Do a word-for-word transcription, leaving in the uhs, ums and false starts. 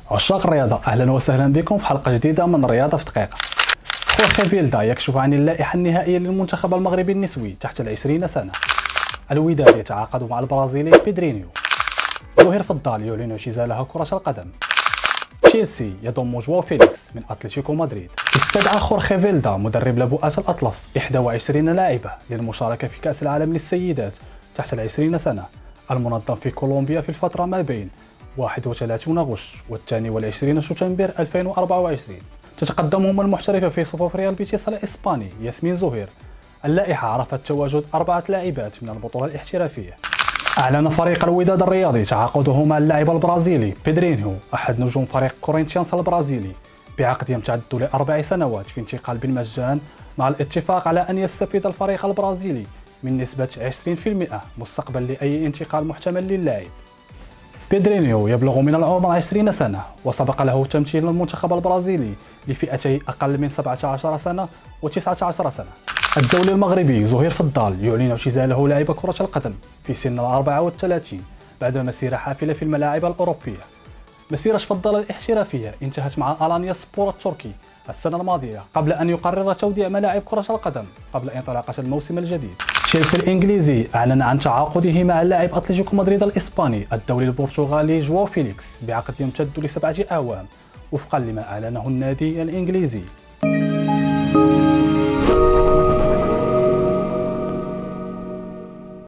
عشاق الرياضة، أهلا وسهلا بكم في حلقة جديدة من رياضة في دقيقة. خوخي فيلدا يكشف عن اللائحة النهائية للمنتخب المغربي النسوي تحت العشرين سنة. الوداد يتعاقد مع البرازيلي بيدرينيو. زهير فضال يعلن اعتزالها كرة القدم. تشيلسي يضم جواو فيليكس من أتلتيكو مدريد. استدعى خورخي فيلدا مدرب لبؤات الأطلس إحدى وعشرين لاعبة للمشاركة في كأس العالم للسيدات تحت العشرين سنة المنظم في كولومبيا في الفترة ما بين واحد وثلاثين غش والثاني والعشرين شتنبر ألفين وأربعة وعشرين. تتقدمهم المحترفة في صفوف ريال بيتيس الإسباني ياسمين زهير. اللائحة عرفت تواجد أربعة لاعبات من البطولة الاحترافية. أعلن فريق الوداد الرياضي تعاقده مع اللاعب البرازيلي بيدرينيو أحد نجوم فريق كورينتيانس البرازيلي بعقد يمتد لأربع سنوات في انتقال بالمجان، مع الاتفاق على أن يستفيد الفريق البرازيلي من نسبة عشرين بالمئة مستقبل لأي انتقال محتمل للاعب. بيدرينيو يبلغ من العمر عشرين سنة وسبق له تمثيل المنتخب البرازيلي لفئتي أقل من سبعة عشر سنة وتسعة عشر سنة. الدولي المغربي زهير فضال يعلن اعتزاله لاعب كرة القدم في سن الأربعة والثلاثين بعد مسيرة حافلة في الملاعب الأوروبية. مسيرة فضال الاحترافية انتهت مع ألانيا سبور التركي السنة الماضية قبل أن يقرر توديع ملاعب كرة القدم قبل انطلاقة الموسم الجديد. تشيلسي الإنجليزي أعلن عن تعاقده مع اللاعب أتلتيكو مدريد الإسباني الدولي البرتغالي جواو فيليكس بعقد يمتد لسبعة أعوام وفقا لما أعلنه النادي الإنجليزي.